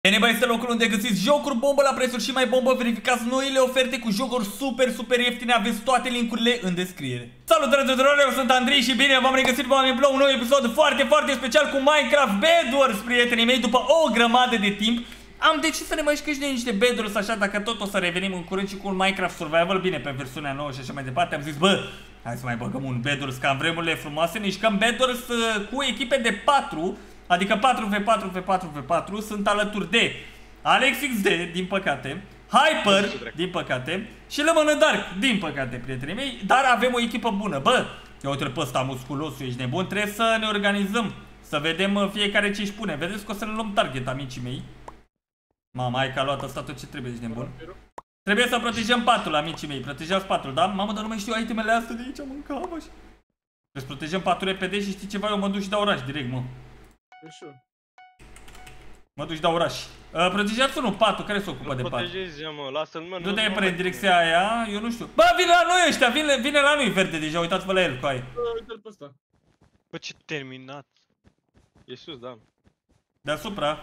Eneba este locul unde găsiți jocuri bombă la prețuri și mai bombă. Verificați noile oferte cu jocuri super ieftine. Aveți toate linkurile în descriere. Salut dragi tuturor, eu sunt Andrei și bine v-am regăsit pe un nou episod foarte special cu Minecraft Bed Wars, prietenii mei. După o grămadă de timp am decis să ne mai jucăm niște Bed Wars, așa, dacă tot o să revenim în curând și cu un Minecraft Survival, bine, pe versiunea nouă și așa mai departe. Am zis, bă, hai să mai băgăm un Bed Wars, ca în vremurile frumoase. Ne jucăm Bed Wars cu echipe de 4. Adică 4v4v4v4, sunt alături de AlexXD, din păcate, Hyper, din păcate, și Lămână Dark, din păcate, prietenii mei, dar avem o echipă bună. Bă, ia uite-l pe ăsta musculosul, ești nebun, trebuie să ne organizăm, să vedem fiecare ce își pune. Vedeți că o să ne luăm target, amicii mei. Mamă, hai că a luat ăsta tot ce trebuie, ești nebun. Trebuie să protejăm patul, amicii mei, protejați patul, da? Mamă, dar nu mai știu itemele astea de aici, mâncam așa. Trebuie să protejăm patul repede și știi ceva, eu mă duc și dau oraș direct, mă. Mă duc și dau oraș. Protejați unul, patul, care se ocupă de pat? Protejezi, mă, lasă-l, mă. Du-te pe în direcția aia, eu nu știu. Bă, vine la noi ăștia, vine la noi verde deja, uitați-vă la el, cu aia. Uite-l pe ăsta. Bă, ce terminat. E sus, da. Deasupra.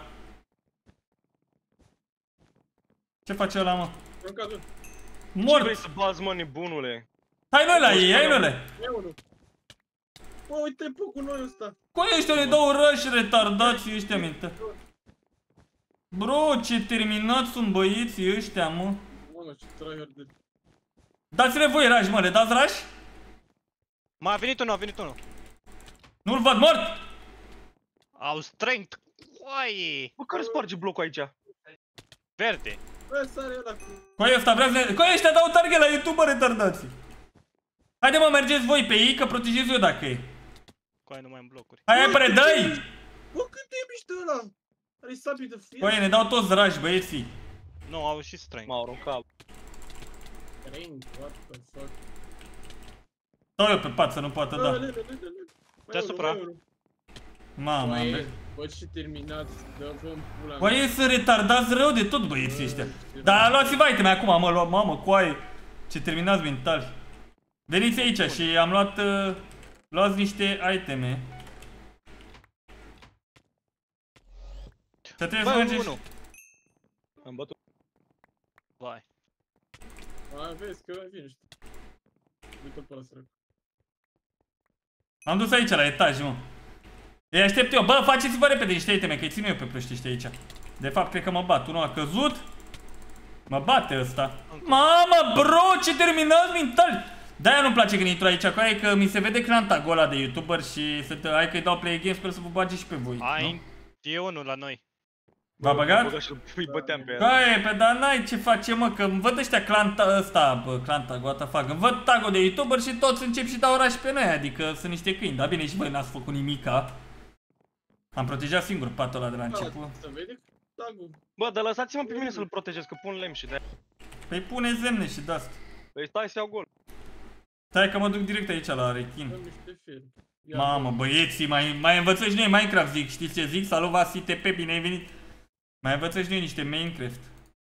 Ce face ăla, mă? Mort! Ce vrei să bazi, mă, nebunule? Hai noi la ei, hai noi la. Bă, uite pe cu noi ăsta. Cu ăștia le dau răși retardați ăștia, minte. Bro, ce terminați sunt băieții ăștia, mă. Mă, ce tryhard de... Dați-le voi rași, mă, le dați rași? A venit unul, a venit unul. Nu-l văd, mort! Au strength. Coaie. Bă, care sparge blocul aici? Verde. Bă, sare ăla cu... Cu ăsta vrea să... Cu ăștia dau target la YouTube, retardați. Haide, mă, mergeți voi pe ei, că protejez eu dacă e. Coaie, nu mai am blocuri. Hai, repede, dă-i! Bă, cât de mișto ăla? Are sabii de fier. Coaie, ne dau toți rași, băieții. Nu, au și strength. M-au aruncat. Strength, what the fuck? Stau eu pe pat să nu poată da. Deasupra. Mamă, bă, ce terminați, dă-vă-mi pula. bă, ei sunt retardați rău de tot, băieții ăștia. Dar luați-vă iteme acum, mă, mamă, coaie. Ce terminați mentali. Veniți aici și am luat... luați niște iteme. Să trebuie să mergeți... Am bătut. Vai. Mai vezi că vine ăștia. Uite-l pe ăla sărac. Am dus aici la etaj, mă. Îi aștept eu. Bă, faceți-vă repede niște iteme, că-i țin eu pe proști ăștia aici. De fapt, cred că mă bat. Unul a căzut. Mă bate ăsta. Mamă, bro, ce terminați mentali! De-aia nu-mi place când intru aici, cu aia, că mi se vede clantago ăla de YouTuber și hai că-i dau play games, sper să vă bage și pe voi. Ai, e unul la noi. V-a băgat? Îi băteam pe el. Băi, pe dar n-ai ce face, mă, că îmi văd ăștia clantago, what the fuck, îmi văd tago de YouTuber și toți încep și dau oraș pe noi, adică sunt niște câini, dar bine, și voi n-ați făcut nimica. Am protejat singur patul ăla de la început. Să vede tagul. Bă, dar lăsați-mă pe mine să-l protejez, că pun lemn și de-aia. Păi pune zemne și de-asta. Păi stai să iau gol. Stai că mă duc direct aici la rechin. Dă niște fier. Mamă, băieții, mai învățăm și noi Minecraft, zic, știți ce zic? Salut, Vasi TP, bine ai venit. Mai învățăm și noi niște Minecraft.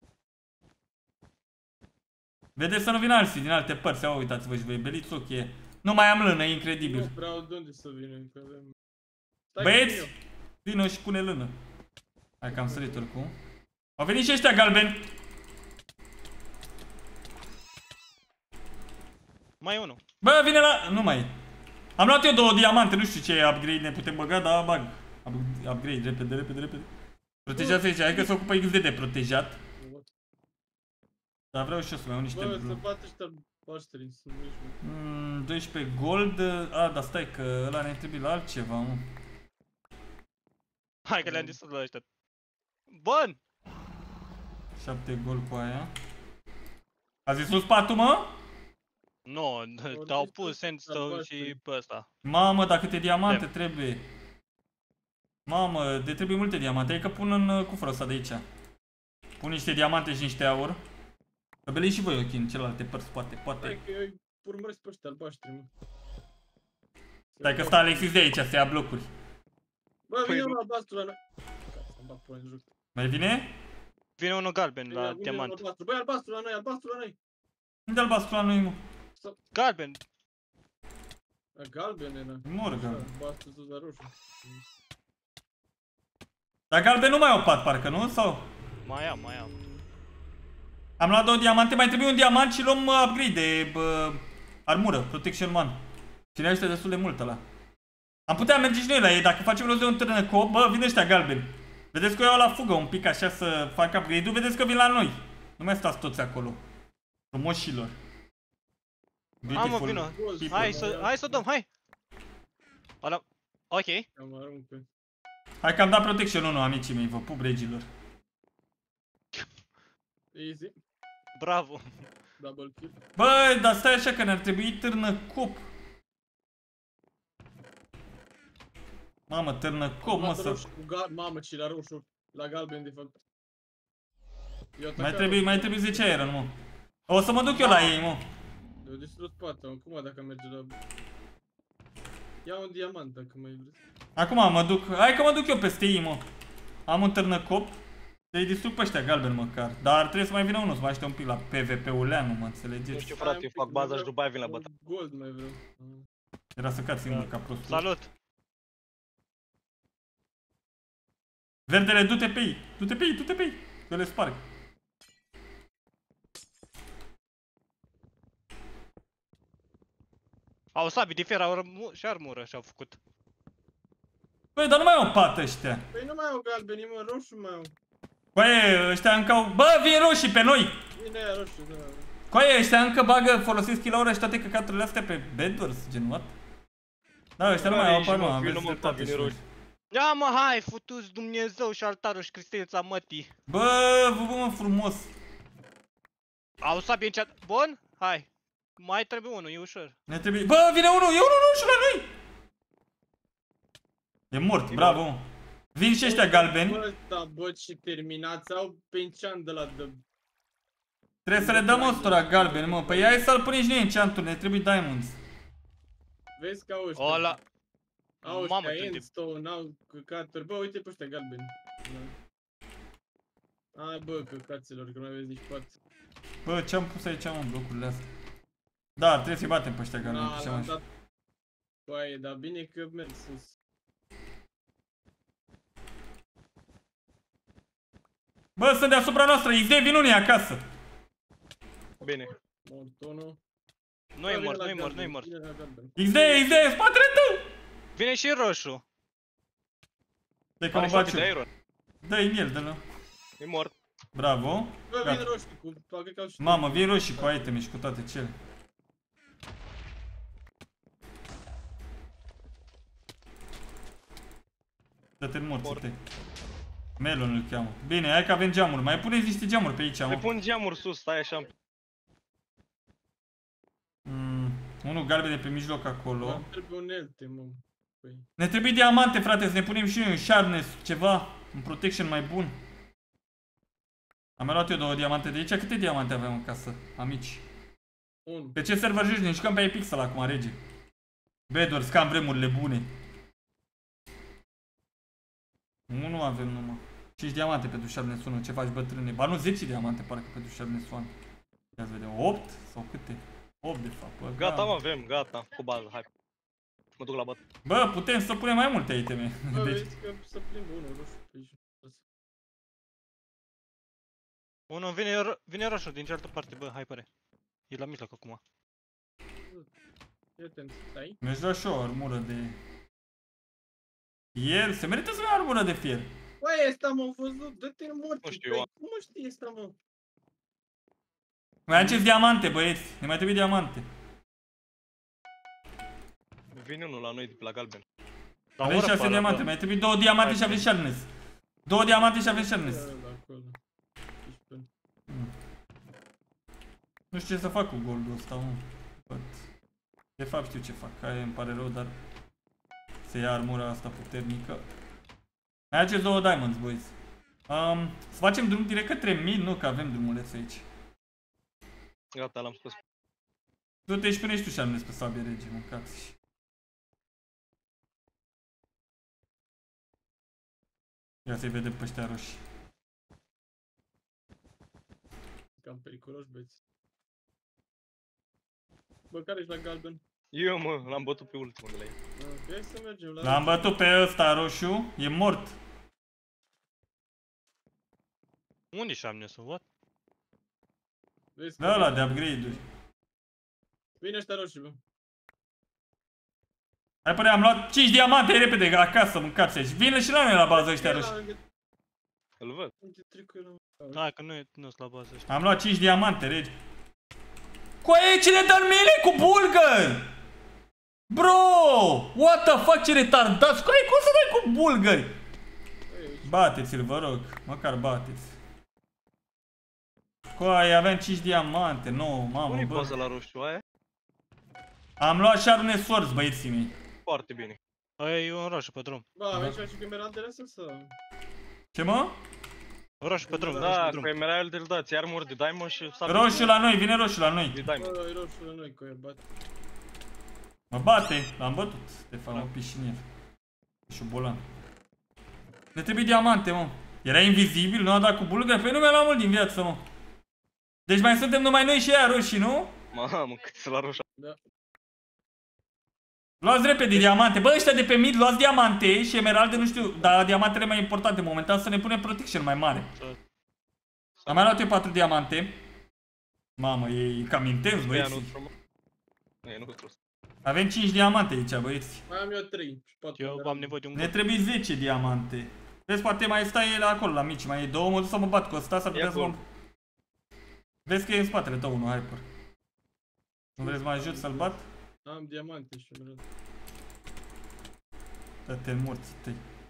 Vedeți să nu vină alții din alte părți, ia uitați-vă și voi, beliți ochii. Nu mai am lână, e incredibil. Nu vreau de unde să vină, că avem... Băieți, vină și pune lână. Hai că am sărit oricum. Au venit și ăștia galbeni. Mai unul. Bă, vine la... Nu mai e. Am luat eu 2 diamante, nu știu ce upgrade ne putem băga, dar bag. Upgrade, repede. Protejați aici, hai că se ocupă XD de protejat. Dar vreau și eu să mai iau niște bă, blue. să bată ăștia bașteri, să nu 12 gold. A, dar stai că ăla ne trebuie la altceva, mă. Hai că le-am distrus la ăștia. Bun! 7 gold cu aia. Ați distrus patul, mă? Nu, te-au pus sandstone și pe ăsta. Mamă, dar câte diamante trebuie. Mamă, de trebuie multe diamante, hai că pun în cufrul ăsta de aici. Pun niște diamante și niște aur. Că beliți și voi ochii în celelalte părți, poate. hai că eu urmăresc pe ăștia albaștri, mă. Stai că stă Alexis de aici, să ia blocuri. Bă, vine unul albastru la noi. Să-mi bag până în joc. Mai vine? Vine unul galben la diamant. Băi, albastru la noi, albastru la noi. Unde albastru la noi, mă? Galben! La galben, nena. Mor, galben. Albastru sus la roșu. Dar galben nu mai au pat, parcă, nu? Sau? Mai am. Am luat 2 diamante, mai trebuie un diamant și luăm upgrade de armură, Protection 1. Și ne ajută destul de mult ăla. Am putea merge și noi la ei, dacă facem rost de un târnăcop, bă, vin ăștia galbeni. Vedeți că eu iau la fugă un pic așa să fac upgrade-ul, vedeți că vin la noi. Nu mai stați toți acolo. Frumoșilor. Hai mă, vină. Hai să dăm, hai. Ala, ok. Hai că am dat Protection 1, amicii mei, vă pup, regilor. Easy. Bravo. Double kill. Băi, dar stai așa că ne-ar trebui târnăcop. Mamă, târnăcop, mă, să... Mamă, ce la roșu. La galben, de fapt. Mai trebuie 10 iron, mă. O să mă duc eu la ei, mă. Eu distrus pata, acum dacă merge la... Ia un diamant dacă mai vreți. Acum mă duc, hai că mă duc eu peste ei, mă. Am un târnăcop. Să-i distrug pe ăștia galben măcar. Dar trebuie să mai vină unul, să mai aștept un pic la PvP-uleanu, mă înțelegeți? Nu știu, frate, eu fac baza și după aia vin la bătaie. Gold mai vreau. Era să cad singur ca prostul. Salut! Verdele, du-te pe ei, du-te pe ei, du-te pe ei, că le sparg. Au sabii de fier și armură și-au făcut. Băi, dar nu mai au pat ăștia. Păi nu mai au galbeni, mă, roșu mai au. Coaie, ăștia încă au... Bă, vin roșii pe noi! Vine aia roșu, da. Coaie, ăștia încă bagă, folosesc kill-uri și toate căcaturile astea pe Bedwars, gen what? Da, ăștia nu mai au pat, mă, aveți dreptate și voi. Ia mă, hai, futu-ți Dumnezeu și altarul și cristelița mătii. Bă, mă, frumos. Au sabie în chat. Bun? Hai. Mai trebuie unul, e ușor. Ne trebuie... Bă, vine unul, e unul roșu la noi! E mort, bravo, mă. Vin și ăștia galbeni. Bă, da, bă, ce terminați, au pe enchant de la de... Trebuie să le dăm ăstora galbeni, mă. Păi hai să-l punem și noi enchant-uri, ne trebuie diamonds. Vezi că au ăștia. Ăla. Au ăștia endstone, au căcaturi. Bă, uite pe ăștia galbeni. Hai, bă, căcaților, că nu aveți nici pat. Bă, ce-am pus aici, mă, blocurile astea? Da, trebuie să-i batem pe ăștia galbeni. Da, l-am dat. Băi, dar bine că merg sus. Bă, sunt deasupra noastră, XD, vin unii acasă. Bine. Mort unul. Nu-i mort, nu-i mort, nu-i mort. XD, spatele tău! Vine și roșu. Dă-i că mă baciu. Iron. Dă-i în el, dă-l. E mort. Bravo. Bă, vin roșii cu... Cred că au și... Mamă, vin roșii cu iteme și cu toate cele. Dă-te în morți, Melon îl cheamă. Bine, hai că avem geamuri. Mai puneți niște geamuri pe aici, mă. Mai pun geamuri sus, stai așa. Unul galben de pe mijloc acolo. Îmi trebuie unelte, mă. Păi. Ne trebuie diamante, frate, să ne punem și noi un sharpness, ceva, un protection mai bun. Am mai luat eu 2 diamante de aici. Câte diamante avem în casă, amici? 1. Pe ce server joci? Ne jucăm pe iPixel acum, rege. Bedwars, cam vremurile bune. 1 avem numai. 5 diamante pentru sharpness 1, ce faci, bătrâne? Ba nu, 10 diamante parcă pentru sharpness 1. Ia să vedem, 8 sau câte? 8 de fapt, bă. Gata, mă, avem, gata, cu bază, hai. Mă duc la băt. Bă, putem să punem mai multe iteme. Bă, Deci... vezi că să plimbă unul roșu pe aici. Unul vine roșu din cealaltă parte, bă, hai pare. E la mijloc acum. Fii atent, stai. Mi-aș lua și o armură de... Fier? Se merită să ai armură de fier. Băi, ăsta m-am văzut, dă-te în morți. Nu știu eu. Cum mă știi ăsta, mă? Mai faceți diamante, băieți. Ne mai trebuie diamante. Vine unul la noi de pe la galben. Avem 6 diamante, mai trebuie 2 diamante și avem sharpness. 2 diamante și avem sharpness. Nu știu ce să fac cu goldul ăsta, mă. De fapt știu ce fac, aia îmi pare rău, dar... Se ia armura asta puternică. Mai faceți 2 diamonds, boys. Să facem drum direct către mid, nu, că avem drumuleț aici. Gata, l-am spus. Du-te și punești tu sharpness pe sabie, rege, mâncați. Ia să-i vedem pe ăștia roșii. Cam periculoși, băieți. Bă, care ești la galben? Eu, mă, l-am bătut pe ultimul de la ei. Hai să mergem la... L-am bătut pe ăsta roșu, e mort. Unde și am nesul? What? Vezi Da, ăla de upgrade-uri. Vine ăștia roșii, bă. Hai până am luat 5 diamante repede acasă, mâncați aici. Vine și la noi la bază ăștia roșii. Îl văd. Hai că nu sunt la bază ăștia. Am luat 5 diamante, regi. Coaie, ce ne dă mine cu bulgări? Bro! What the fuck, ce retardați? Coaie, cum să dai cu bulgări? Bateți-l, vă rog. Măcar bateți. Coaie, aveam 5 diamante. Nu, mamă, Unde-i bă. poza la roșu aia? Am luat și arune sorți, băieții mei. Foarte bine. Aia e un roșu pe drum. Bă, avem și cu emeraldele astea sau? Ce, mă? Un roșu pe drum, roșu Da, pe drum. cu emerald îl dă, ți armor de diamond și sabie Roșu la noi, vine roșu la noi. de diamond. Bă, e roșu la noi, coaie, bate. Mă bate, l-am bătut. Stefan, mă pișinier. Și bolan. Ne trebuie diamante, mă. Era invizibil, nu a dat cu bulgări. Păi nu mi-a luat mult din viață, mă. Deci mai suntem numai noi și aia roșii, nu? Mamă, cât la roșu. Da. Luați repede diamante. Bă, ăștia de pe mid, luați diamante și emeralde, nu știu, dar diamantele mai importante momentan să ne punem protection mai mare. Am mai luat eu 4 diamante. Mamă, e cam intens, băieți. Nu e nostru. Avem 5 diamante aici, băieți. Mai am eu 3 și 4. Eu am nevoie de un Ne gol. trebuie 10 diamante. Vezi, poate mai stai el acolo la mici, mai e 2, mă duc să mă bat cu ăsta, s-ar putea să mă... Vezi că e în spatele tău unul hyper. Nu vrei să mă ajut să-l bat? Am diamante și emerald. Dă-te în morții tăi.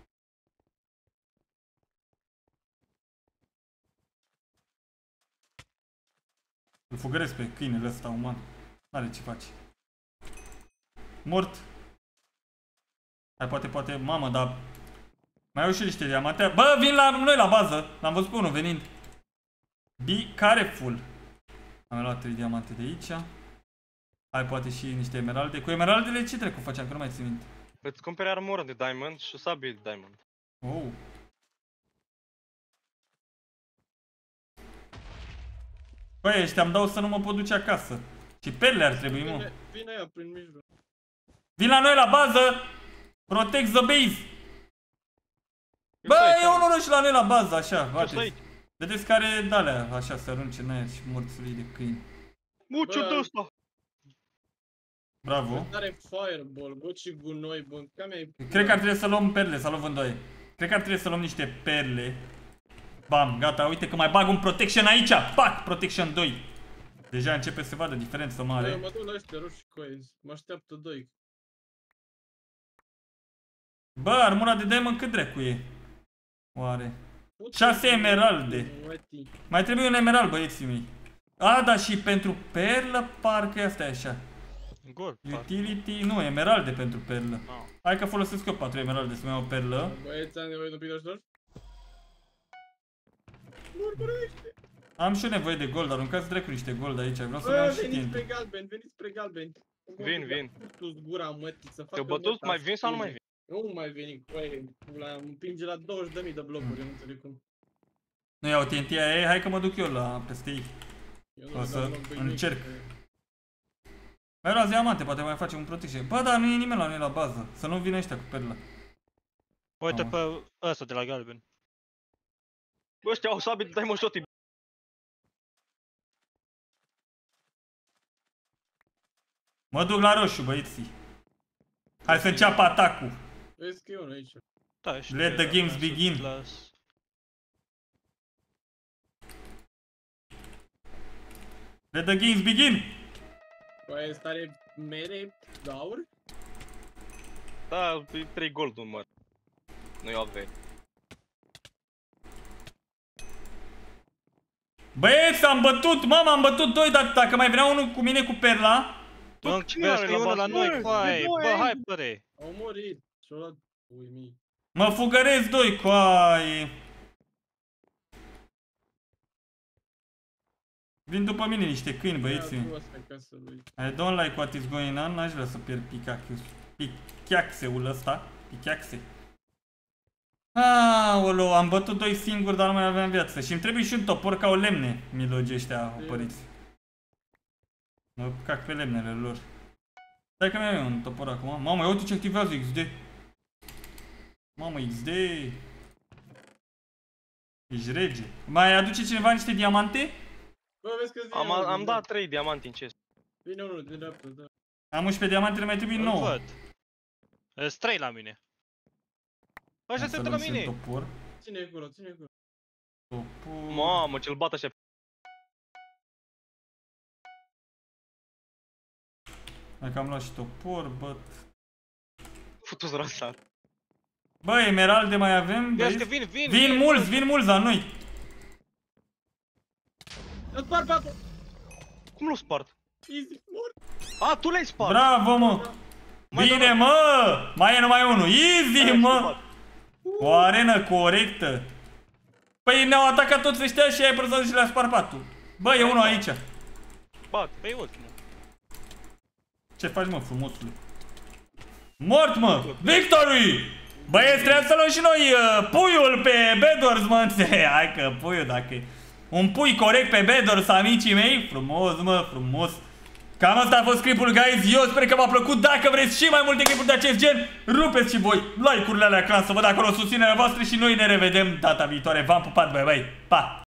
Îl fugăresc pe câinele ăsta uman. N-are ce face. Mort. Hai, poate, mamă, dar... Mai au și niște diamante. Bă, vin la noi la bază. L-am văzut pe unul venind. Be careful. Am luat 3 diamante de aici. Hai, poate și niște emeralde. Cu emeraldele ce trecu făceam? Că nu mai țin minte. Îți cumperi armoră de diamond și o sabie de diamond. Oh. Băi, ăștia îmi dau să nu mă pot duce acasă. Și perle ar trebui, mă. Vine ea prin mijloc. Vin la noi la bază! Protect the base! Bă, e unul roșu la noi la bază, așa, bateți. Vedeți care de-alea, așa, se arunce în aer și morțului de câini. Muciu de ăsta! Bravo. Are fireball, bă, ce gunoi, bă, cam ai... Cred că ar trebui să luăm perle, să luăm vândoaie. Cred că ar trebui să luăm niște perle. Bam, gata, uite că mai bag un protection aici. Pac, protection 2. Deja începe să se vadă diferență mare. Bă, mă duc la ăștia roșii coizi, mă așteaptă 2. Bă, armura de diamond cât dracu e? Oare? 6 emeralde. Mai trebuie un emerald, băieții mei. A, da, și pentru perlă, parcă asta e așa. Gol. Utility, nu, emeralde pentru perlă. No. Hai că folosesc eu 4 emeralde să-mi iau o perlă. Băieți, am nevoie de un pic de ajutor? Am și eu nevoie de gold, aruncați dracu niște gold aici, vreau să-mi Bă, iau și veniți TNT. spre galben, veniți spre galben. Vin. Tu-ți gura, mătii, să facă... Te-au bătut? Mai vin sau nu mai vin? Nu mai veni, coaie, îmi împinge la 20.000 de blocuri, eu nu înțeleg cum. Nu iau TNT aia, ei, hai că mă duc eu la peste ei. Eu nu O le să dau loc pe nimic, încerc. coaie. Mai luați diamante, poate mai facem un protection. Bă, dar nu e nimeni la noi la bază, să nu vină ăștia cu perlă. Uite pe ăsta de la galben. Bă, ăștia au sabie de diamond shot. Mă duc la roșu, băieții. Hai să înceapă atacul. Vezi că e unul aici. Da, și Let the games begin. Let the games begin. Coaie, stare mere, aur? Da, e 3 gold număr. Nu i-o avei. Băieți, am bătut, mama, am bătut 2, dar dacă mai venea unul cu mine cu perla. Vezi că e unul la noi, coai. Bă, hai, băre. Au murit. Și-au luat uimii. Mă fugăresc 2, coaie. Vin după mine niște câini, băieții. I don't like what is going on, n-aș vrea să pierd picheaxeul ăsta. Picheaxe. Aoleu, am bătut 2 singuri, dar nu mai aveam viață. Și îmi trebuie și un topor ca o lemne, milogi ăștia opăriți. Mă cac pe lemnele lor. Stai că mi-am un topor acum. Mamă, ia uite ce activează XD. Mamă, XD. Ești rege. Mai aduce cineva niște diamante? Bă, vezi că Am dat 3 diamanti în chest. Vine unul din dreapta, da. Am 11 diamante, ne mai trebuie 9. Îl văd. Sunt 3 la mine. Ăștia se uită la mine. Topor. Ține acolo, ține acolo. Topor. Mamă, ce-l bat așa. Dacă am luat și topor, bă. Futu-ți rasar. Bă, emeralde mai avem? Vezi că vin. Vin mulți la noi. Îl spart, papă! Cum l-o spart? Easy, mort! A, tu l-ai spart! Bravo, mă! Bine, mă! Mai e numai unul. Easy, mă! O arenă corectă. Păi ne-au atacat toți ăștia și ai prăzat și le-a spart patul. Bă, e unul aici. Bat. Păi ultimul. Ce faci, mă, frumosule? Mort, mă! Victory! Băieți, trebuie să luăm și noi puiul pe Bedwars, mă. Hai că puiul, dacă e un pui corect pe Bedwars, amicii mei. Frumos, mă, frumos. Cam asta a fost clipul, guys. Eu sper că v-a plăcut. Dacă vreți și mai multe clipuri de acest gen, rupeți și voi like-urile alea, ca să văd acolo susținerea voastră și noi ne revedem data viitoare. V-am pupat, bye bye. Pa!